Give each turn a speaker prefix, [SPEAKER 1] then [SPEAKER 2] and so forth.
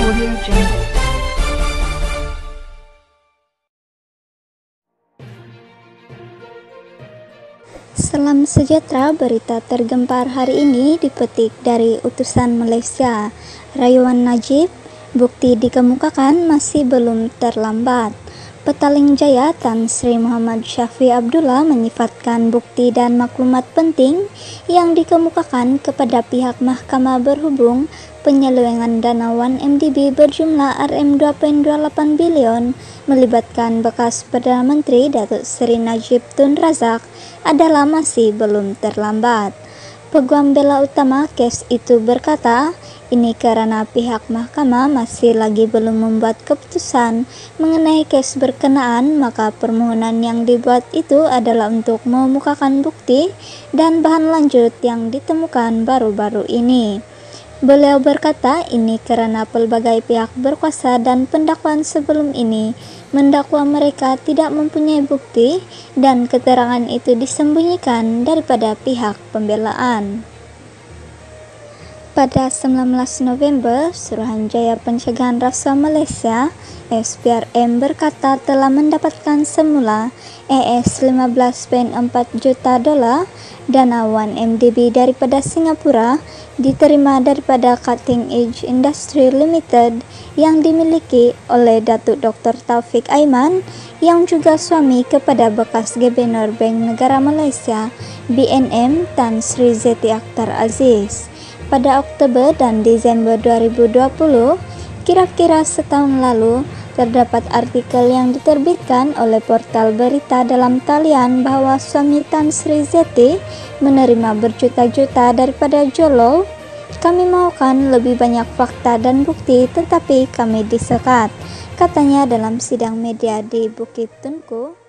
[SPEAKER 1] Audio Jungle.
[SPEAKER 2] Salam sejahtera, berita tergempar hari ini dipetik dari utusan Malaysia. Rayuan Najib, bukti dikemukakan masih belum terlambat. Petaling Jaya Tan Sri Muhammad Syafi Abdullah menyifatkan bukti dan maklumat penting yang dikemukakan kepada pihak mahkamah berhubung penyelewengan dana 1MDB berjumlah Rm2.28 bilion melibatkan bekas Perdana Menteri Datuk Seri Najib Tun Razak adalah masih belum terlambat. Peguam bela utama kes itu berkata, ini karena pihak mahkamah masih lagi belum membuat keputusan mengenai kes berkenaan, maka permohonan yang dibuat itu adalah untuk memukakan bukti dan bahan lanjut yang ditemukan baru-baru ini. Beliau berkata ini karena pelbagai pihak berkuasa dan pendakwaan sebelum ini mendakwa mereka tidak mempunyai bukti dan keterangan itu disembunyikan daripada pihak pembelaan. Pada 19 November, Suruhanjaya Pencegahan Rasuah Malaysia (SPRM) berkata telah mendapatkan semula $15.4 juta dana 1MDB daripada Singapura diterima daripada Cutting Edge Industry Limited yang dimiliki oleh Datuk Dr. Taufik Aiman yang juga suami kepada bekas Gubernur Bank Negara Malaysia BNM Tan Sri Zeti Akhtar Aziz. Pada Oktober dan Desember 2020, kira-kira setahun lalu, terdapat artikel yang diterbitkan oleh portal berita dalam talian bahwa suami Tan Sri Zeti menerima berjuta-juta daripada Jolo. Kami mahukan lebih banyak fakta dan bukti tetapi kami disekat, katanya dalam sidang media di Bukit Tunku.